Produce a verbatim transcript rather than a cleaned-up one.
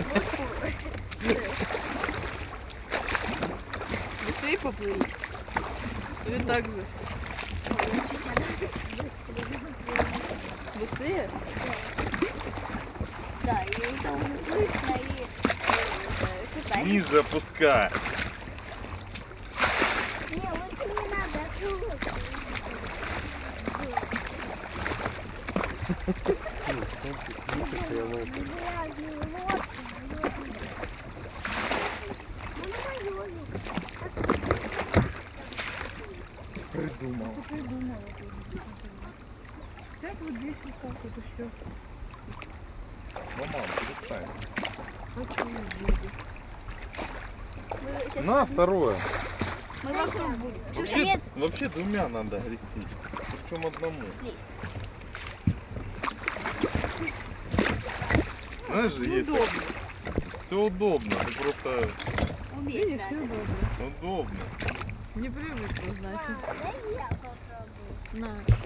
Быстрее поплыли? Или так же? Быстрее? Да, и это уже слышно, и считай. Ниже опускай. Не, лучше не надо, открывай. Придумал. Придумала. Как вот здесь вот так вот еще? Мама, перестань. Хочу увидеть. На, второе. Мы вокруг будем. Слушай, Вообще, нет. вообще двумя надо грести. Причем одному. Слезь. Знаешь же, есть Удобно. все удобно. Ты просто Убей, Видишь, да. все удобно. удобно. Не привыкла, значит. Дай я попробую. На.